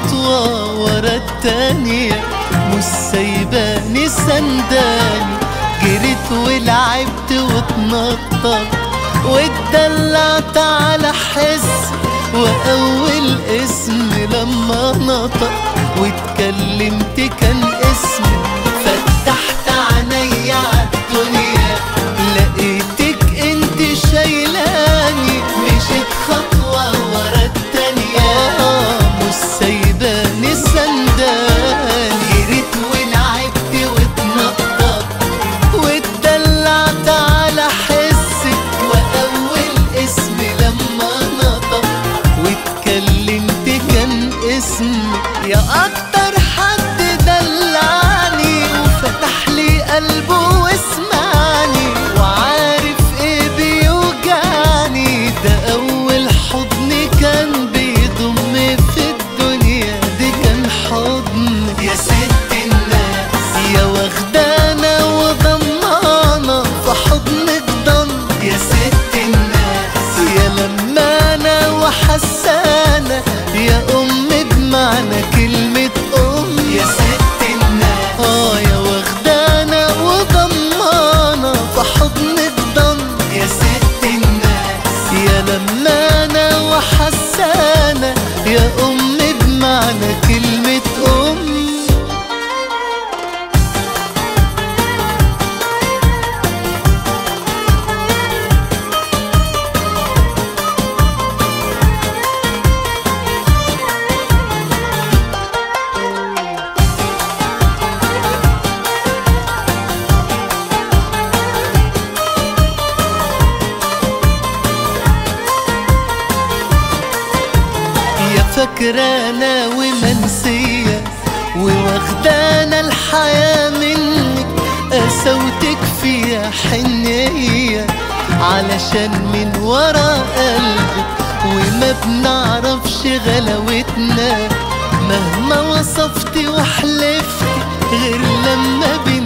خطوة ورا التانية مش سايباني سنداني. جريت ولعبت واتنطط واتدلعت على حس، وأول اسم لما نطق واتكلمت كان اسمي. فتحت عيني عالدنيا لقيتك انت شايلاني، مشيت خطوة ورا التانية مش سايباني سنداني. جريت ولعبت واتنطط واتدلعت على حسك، وأول اسم لما نطق واتكلمت كان اسمي. يا أكتر حد دلعني وفتح لي قلبه واسمعني، وعارف ايه بيوجعني. ده أول حضن كان بيضم في الدنيا، دي كان حضن يا ست الناس، يا واخدانا وضمانا في حضنك ضن يا ست الناس، يا لمانا وحسانا، يا أم بمعنى كلمة أم يا ست الناس. يا واخدانا وضمانا في حضنك ضن يا ست الناس، يا لمانا وحسانا، يا أم بمعنى كلمة أم. فاكرانا ومنسية وواخدانا الحياة منك، قسوتك فيها حنية علشان من ورا قلبك، وما بنعرفش غلاوتنا مهما وصفتي وحلفتي غير لما